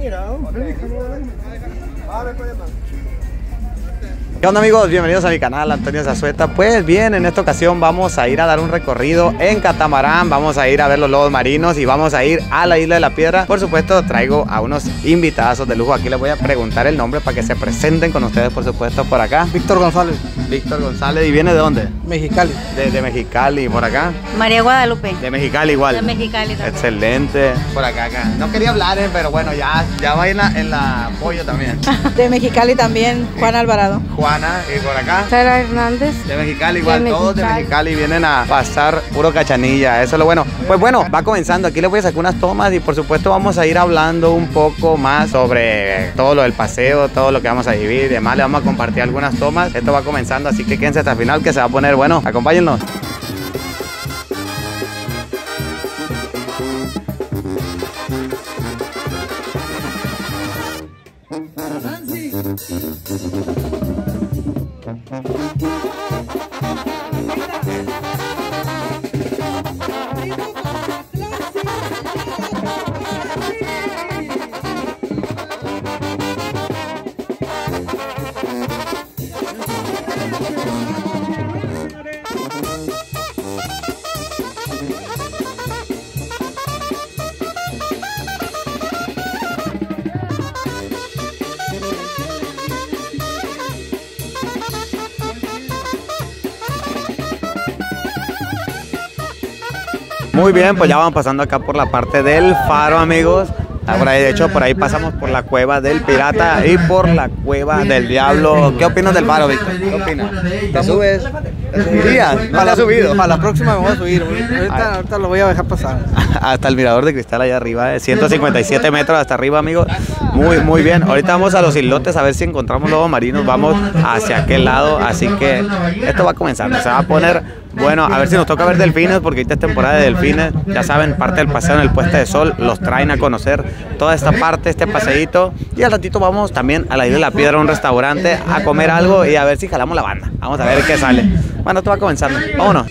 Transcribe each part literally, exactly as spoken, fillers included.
¿Qué onda, amigos? Bienvenidos a mi canal, Antonio Zazueta. Pues bien, en esta ocasión vamos a ir a dar un recorrido en catamarán, vamos a ir a ver los lobos marinos y vamos a ir a la Isla de la Piedra. Por supuesto, traigo a unos invitadazos de lujo. Aquí les voy a preguntar el nombre para que se presenten con ustedes, por supuesto, por acá. Víctor González. Víctor González. ¿Y viene de dónde? Mexicali. De, de Mexicali, por acá. María Guadalupe. De Mexicali igual. De Mexicali también. Excelente. Por acá, acá. No quería hablar, eh, pero bueno, ya, ya va en la, en la apoyo también. De Mexicali también, Juan Alvarado. Juana, y por acá. Sara Hernández. De Mexicali igual, de todos de Mexicali. Mexicali vienen a pasar puro cachanilla, eso es lo bueno. Pues bueno, va comenzando, aquí les voy a sacar unas tomas y por supuesto vamos a ir hablando un poco más sobre todo lo del paseo, todo lo que vamos a vivir y demás, le vamos a compartir algunas tomas. Esto va comenzando, así que quédense hasta el final que se va a poner bueno, acompáñennos. Muy bien, pues ya vamos pasando acá por la parte del faro, amigos. Por ahí, de hecho, por ahí pasamos por la cueva del pirata y por la cueva del diablo. ¿Qué opinas del faro, Víctor? ¿Qué opinas? ¿Te subes? ¿Te subirías? ¿No te has subido? Para la próxima me voy a subir. Ahorita, ahorita lo voy a dejar pasar. Hasta el mirador de cristal allá arriba, de ciento cincuenta y siete metros hasta arriba, amigos. Muy, muy bien. Ahorita vamos a los islotes a ver si encontramos lobos marinos. Vamos hacia aquel lado, así que esto va comenzando. Se va a poner bueno, a ver si nos toca ver delfines, porque ahorita es temporada de delfines. Ya saben, parte del paseo en el puesta de sol, los traen a conocer toda esta parte, este paseíto. Y al ratito vamos también a la Isla de la Piedra, a un restaurante, a comer algo y a ver si jalamos la banda. Vamos a ver qué sale. Bueno, esto va comenzando. Vámonos.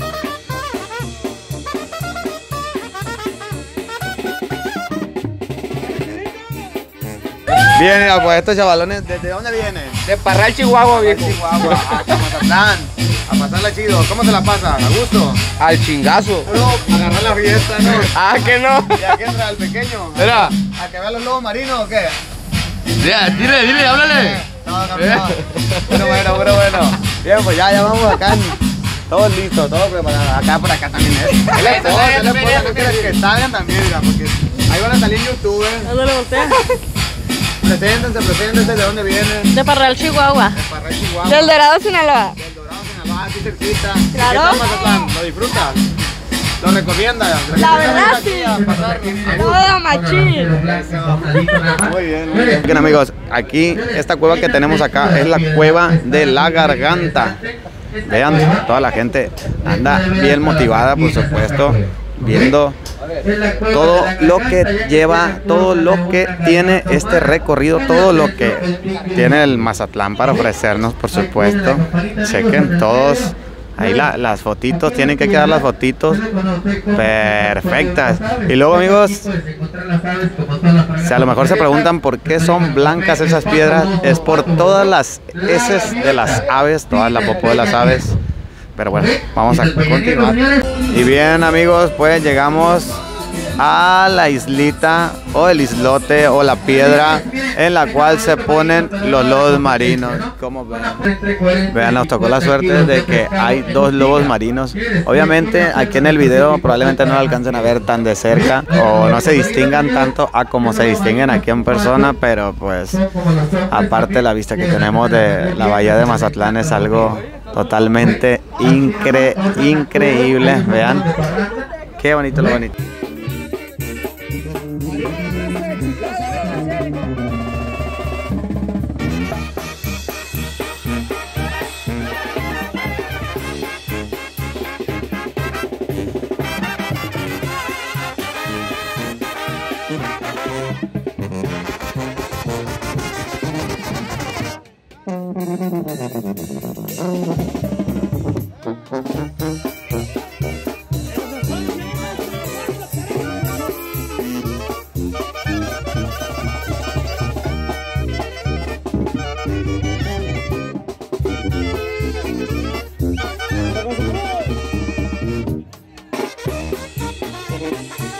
Bien, mira, pues estos chavalones, ¿desde dónde vienen? De Parral, Chihuahua, viejo. Chihuahua, a Mazatlán, a pasarla chido. ¿Cómo se la pasa? ¿A gusto? Al chingazo. No, agarrar la fiesta, ¿no? Ah, que no. ¿Y a qué entra el pequeño? Mira. ¿A que vea los lobos marinos o qué? Dile, dile, dile, háblale. No, no, no. Bueno, bueno, bueno, bueno. Bien, pues ya, ya vamos acá. Todo listo, todo preparado. Acá, por acá también es. El esposo, el esposo, no quieres que salgan también, mira, porque ahí van a salir youtubers. ¿Dónde le voltea? Preséntense, preséntense, ¿de dónde vienen? De Parral, Chihuahua. De Parral, Chihuahua. Del Dorado, Sinaloa. Del Dorado, Sinaloa, aquí cerquita. Claro. ¿Qué tal Mazatlán? ¿Lo disfrutas? ¿Lo recomiendas? La verdad, sí. sí. Todo machín. Muy bien, muy bien. Bien, amigos, aquí esta cueva que tenemos acá es la cueva de la garganta. Vean, toda la gente anda bien motivada, por supuesto, viendo todo lo que lleva, todo lo que tiene este recorrido, todo lo que tiene el Mazatlán para ofrecernos, por supuesto. Chequen todos. Ahí la, las fotitos, tienen que quedar las fotitos perfectas. Y luego, amigos, si a lo mejor se preguntan por qué son blancas esas piedras, es por todas las heces de las aves, toda la popó de las aves. Pero bueno, vamos a continuar. Y bien, amigos, pues llegamos a la islita o el islote o la piedra en la cual se ponen los lobos marinos. Como ven, vean, nos tocó la suerte de que hay dos lobos marinos. Obviamente aquí en el video probablemente no lo alcancen a ver tan de cerca o no se distingan tanto a como se distinguen aquí en persona, pero pues aparte la vista que tenemos de la bahía de Mazatlán es algo totalmente incre increíble. Vean qué bonito lo bonito.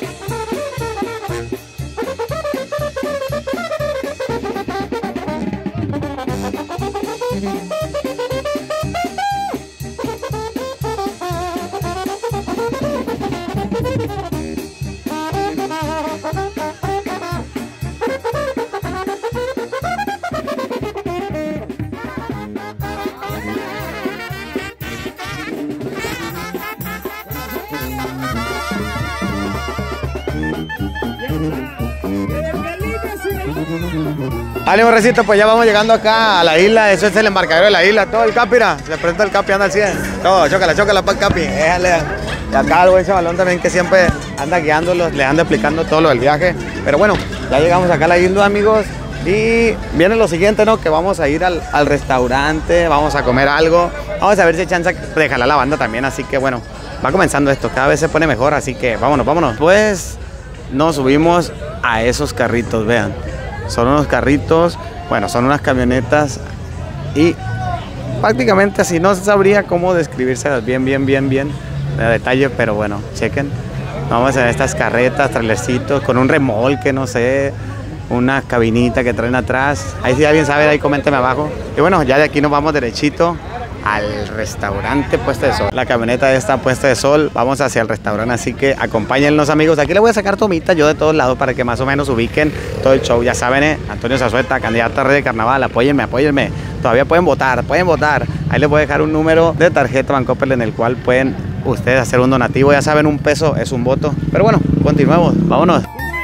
Vale, morrecito, pues ya vamos llegando acá a la isla. Eso es el embarcadero de la isla. Todo el Capira. Se presenta el Capi, anda al cien. Todo, chócala, chócala para el Capi. Déjale. Y acá el buen chavalón también que siempre anda guiándolos, le anda explicando todo lo del viaje. Pero bueno, ya llegamos acá a la isla, amigos. Y viene lo siguiente, ¿no? Que vamos a ir al, al restaurante, vamos a comer algo. Vamos a ver si hay chance de jalar la banda también. Así que bueno, va comenzando esto. Cada vez se pone mejor, así que vámonos, vámonos. Pues nos subimos a esos carritos, vean. Son unos carritos, bueno, son unas camionetas y prácticamente así no sabría cómo describírselas bien, bien, bien, bien de detalle, pero bueno, chequen. Vamos a ver estas carretas, trailercitos con un remolque, no sé, una cabinita que traen atrás. Ahí si alguien sabe, ahí coménteme abajo. Y bueno, ya de aquí nos vamos derechito al restaurante Puesta de Sol. La camioneta está Puesta de Sol, vamos hacia el restaurante, así que acompáñennos, amigos. Aquí les voy a sacar tomitas yo de todos lados para que más o menos ubiquen todo el show. Ya saben, eh, Antonio Zazueta, candidato a Rey de Carnaval, apóyenme, apóyenme. Todavía pueden votar, pueden votar. Ahí les voy a dejar un número de tarjeta Bancoppel en el cual pueden ustedes hacer un donativo. Ya saben, un peso es un voto. Pero bueno, continuemos, vámonos.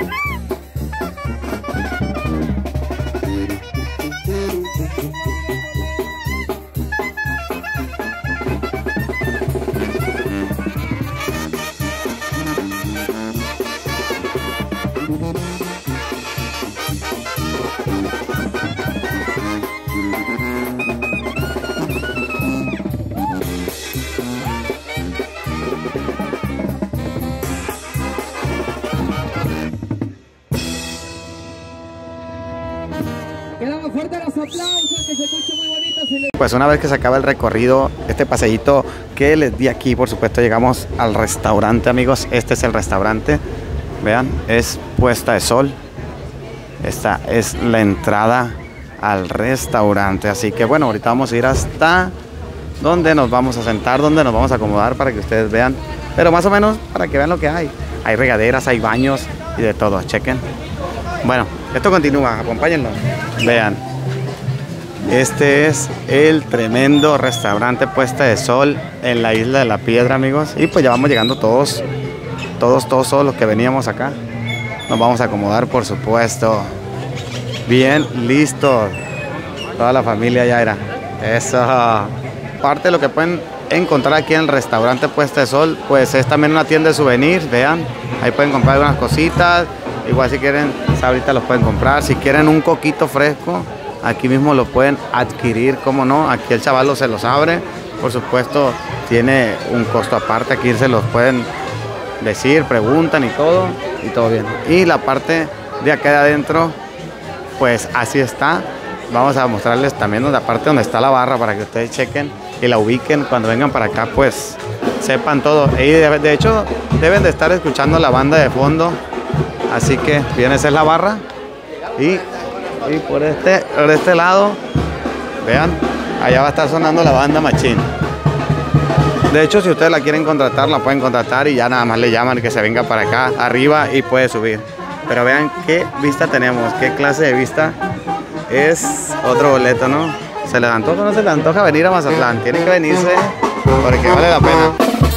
Pues una vez que se acaba el recorrido, este paseíto que les di aquí, por supuesto llegamos al restaurante, amigos. Este es el restaurante, vean, es Puesta de Sol. Esta es la entrada al restaurante, así que bueno, ahorita vamos a ir hasta donde nos vamos a sentar, donde nos vamos a acomodar para que ustedes vean, pero más o menos para que vean lo que hay. Hay regaderas, hay baños y de todo, chequen. Bueno, esto continúa, acompáñennos, vean. Este es el tremendo restaurante Puesta de Sol en la Isla de la Piedra, amigos. Y pues ya vamos llegando todos, todos, todos, todos los que veníamos acá. Nos vamos a acomodar, por supuesto. Bien, listos. Toda la familia ya era. Eso. Parte de lo que pueden encontrar aquí en el restaurante Puesta de Sol, pues es también una tienda de souvenirs, vean. Ahí pueden comprar algunas cositas. Igual si quieren, ahorita los pueden comprar. Si quieren un coquito fresco, aquí mismo lo pueden adquirir, como no, aquí el chavalo se los abre, por supuesto tiene un costo aparte, aquí se los pueden decir, preguntan y todo, y todo bien. Y la parte de acá de adentro, pues así está. Vamos a mostrarles también la parte donde está la barra para que ustedes chequen y la ubiquen cuando vengan para acá, pues sepan todo. Y de, de hecho deben de estar escuchando la banda de fondo, así que bien, esa es la barra. Y Y por este, por este lado, vean, allá va a estar sonando la banda Machín. De hecho, si ustedes la quieren contratar, la pueden contratar y ya nada más le llaman que se venga para acá, arriba, y puede subir. Pero vean qué vista tenemos, qué clase de vista. Es otro boleto, ¿no? ¿Se les antoja o no se les antoja venir a Mazatlán? Tienen que venirse porque vale la pena.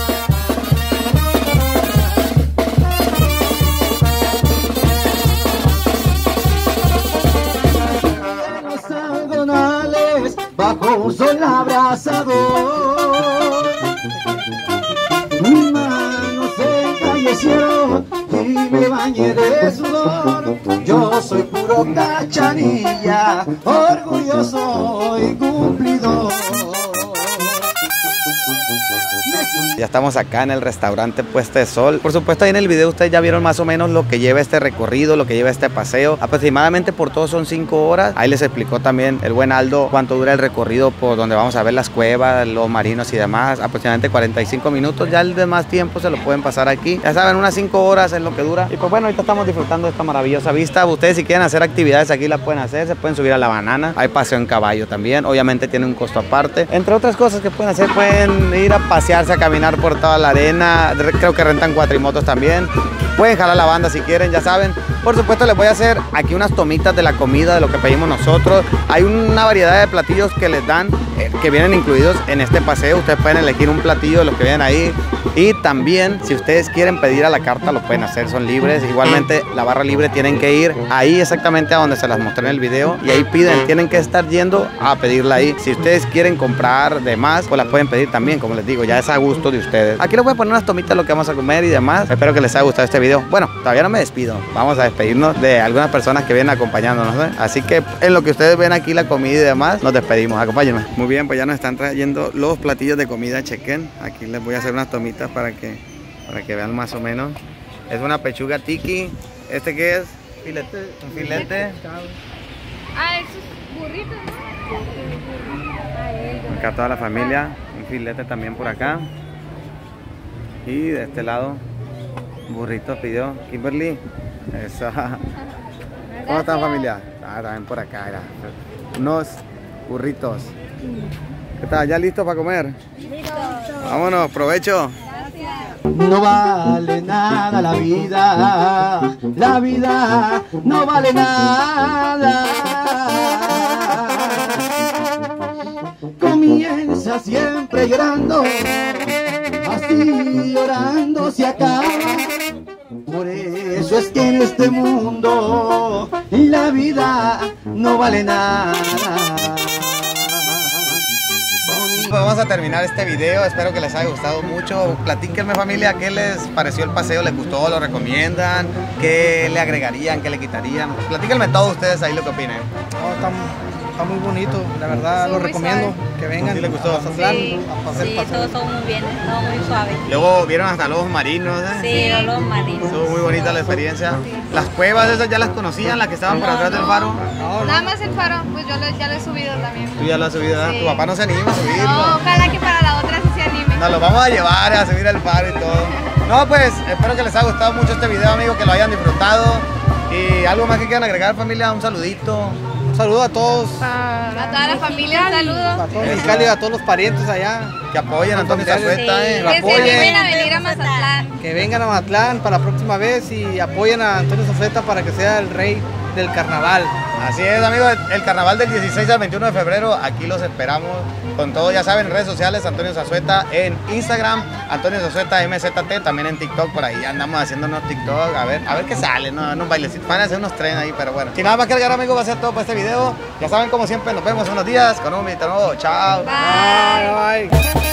Bajo un sol abrasador, mis manos se encallecieron y me bañé de sudor. Yo soy puro cachanilla, orgulloso y cumplidor. Ya estamos acá en el restaurante Puesta de Sol. Por supuesto, ahí en el video ustedes ya vieron más o menos lo que lleva este recorrido, lo que lleva este paseo. Aproximadamente por todo son cinco horas. Ahí les explicó también el buen Aldo cuánto dura el recorrido por donde vamos a ver las cuevas, los marinos y demás. Aproximadamente cuarenta y cinco minutos. Ya el demás tiempo se lo pueden pasar aquí. Ya saben, unas cinco horas es lo que dura. Y pues bueno, ahorita estamos disfrutando de esta maravillosa vista. Ustedes si quieren hacer actividades aquí las pueden hacer. Se pueden subir a la banana. Hay paseo en caballo también. Obviamente tiene un costo aparte. Entre otras cosas que pueden hacer, pueden ir a pasearse, a caminar por toda la arena. Creo que rentan cuatrimotos también. Pueden jalar la banda si quieren, ya saben. Por supuesto les voy a hacer aquí unas tomitas de la comida, de lo que pedimos nosotros. Hay una variedad de platillos que les dan, eh, que vienen incluidos en este paseo. Ustedes pueden elegir un platillo de los que vienen ahí. Y también, si ustedes quieren pedir a la carta, lo pueden hacer, son libres. Igualmente, la barra libre tienen que ir ahí exactamente a donde se las mostré en el video. Y ahí piden, tienen que estar yendo a pedirla ahí. Si ustedes quieren comprar de más, pues las pueden pedir también, como les digo, ya es a gusto de ustedes. Aquí les voy a poner unas tomitas de lo que vamos a comer y demás. Espero que les haya gustado este video. Bueno, todavía no me despido. Vamos a despedirnos de algunas personas que vienen acompañándonos, ¿eh? Así que en lo que ustedes ven aquí la comida y demás, nos despedimos. Acompáñenme. Muy bien, pues ya nos están trayendo los platillos de comida. Chequen. Aquí les voy a hacer unas tomitas para que, para que vean más o menos. Es una pechuga tiki. ¿Este qué es? Filete. Un filete. Ah, esos burritos, ¿no? Acá toda la familia. Un filete también por acá. Y de este lado, burrito pidió Kimberly. Eso. ¿Cómo están, familia? Ah, también por acá, era. Unos burritos. ¿Qué tal? ¿Ya listo para comer? Listo. Vámonos, provecho. No vale nada la vida, la vida no vale nada. Comienza siempre llorando, así llorando se acaba. Por eso es que en este mundo la vida no vale nada. Vamos a terminar este video, espero que les haya gustado mucho. Platíquenme, familia, ¿qué les pareció el paseo? ¿Les gustó? ¿Lo recomiendan? ¿Qué le agregarían? ¿Qué le quitarían? Platíquenme todos ustedes ahí lo que opinen. No, está, está muy bonito, la verdad, sí, lo recomiendo, suave. Que vengan. ¿Sí les gustó? Sí, a pasar sí, todo estuvo muy bien, todo muy suave. Luego vieron hasta lobos marinos, ¿eh? Sí, los lobos marinos. Estuvo muy bonita la experiencia. Sí. Las cuevas esas ya las conocían, las que estaban no, por atrás no, del faro. No, no. Nada más el faro, pues yo lo, ya lo he subido también. Tú ya lo has subido, ¿verdad? Sí. Tu papá no se anima a subirlo. No, ojalá que para la otra sí se anime. Nos lo vamos a llevar a subir al faro y todo. No, pues espero que les haya gustado mucho este video, amigos, que lo hayan disfrutado. Y algo más que quieran agregar, familia, un saludito. Un saludo a todos. A, a toda la familia, un saludo. A todos Mexicali, a todos los parientes allá. Que apoyen a Antonio Zazueta, sí, eh. Que apoyen. se vengan a venir a Mazatlán. Que vengan a Mazatlán para la próxima vez y apoyen a Antonio Zazueta para que sea el rey del carnaval. Así es, amigos, el carnaval del dieciséis al veintiuno de febrero, aquí los esperamos con todo, ya saben, en redes sociales, Antonio Zazueta, en Instagram, Antonio Zazueta M Z T, también en TikTok, por ahí andamos haciendo unos TikTok, a ver, a ver qué sale, no, unos bailecitos, van a hacer unos tren ahí, pero bueno. Sin nada más que agregar, amigos, va a ser todo por este video, ya saben, como siempre, nos vemos en unos días con un video nuevo, chao. Bye, bye, bye.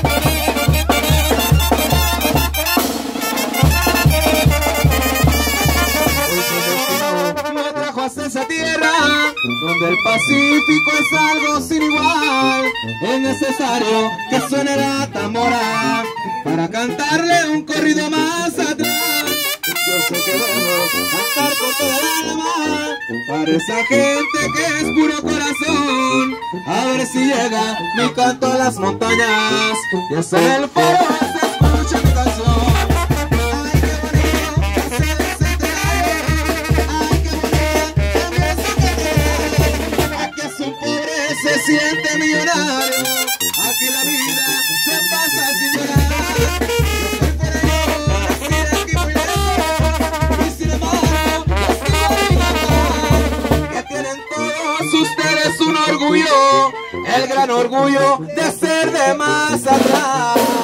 Esa tierra donde el Pacífico es algo sin igual, es necesario que suene la tambora para cantarle un corrido más atrás. Yo sé que debo cantar con toda el alma para esa gente que es puro corazón. A ver si llega mi canto a las montañas y hasta en el faro se escucha mi canción. Se siente millonario, aquí la vida se pasa sin llorar. Yo soy por ello, así de aquí muy lejos, y sin embargo, los quiero mi que tienen todos ustedes un orgullo, el gran orgullo de ser de Mazatlán.